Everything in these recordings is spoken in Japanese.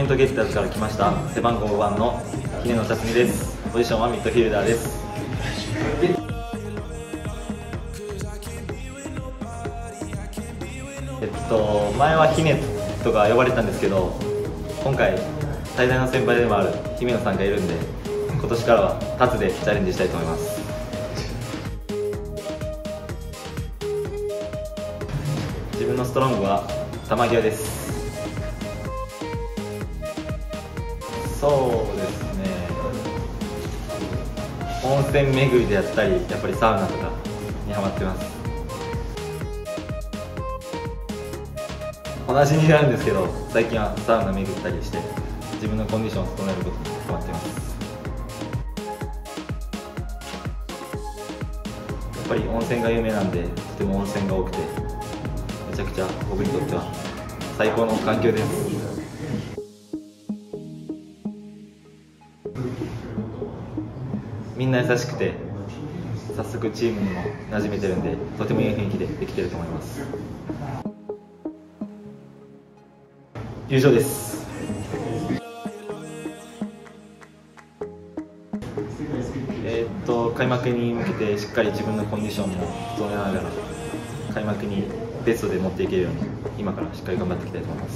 ントゲッターズから来ました背番号5番の姫野辰巳です。ポジションはミッドフィルダーです。前は姫とか呼ばれてたんですけど、今回最大の先輩でもある姫野さんがいるんで、今年からはタツでチャレンジしたいと思います。自分のストロングは球際です。そうですね、温泉巡りであったり、やっぱりサウナとかにハマってます。同じになるんですけど、最近はサウナ巡ったりして自分のコンディションを整えることにハマっています。やっぱり温泉が有名なんで、とても温泉が多くて、めちゃくちゃ僕にとっては最高の環境です。みんな優しくて、早速チームにも馴染めてるんで、とてもいい雰囲気でできてると思います。優勝です。開幕に向けてしっかり自分のコンディションも整えながら、開幕にベストで持っていけるように今からしっかり頑張っていきたいと思います。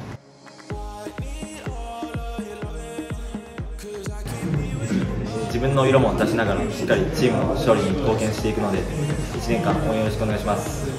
自分の色も出しながらしっかりチームの勝利に貢献していくので、1年間応援よろしくお願いします。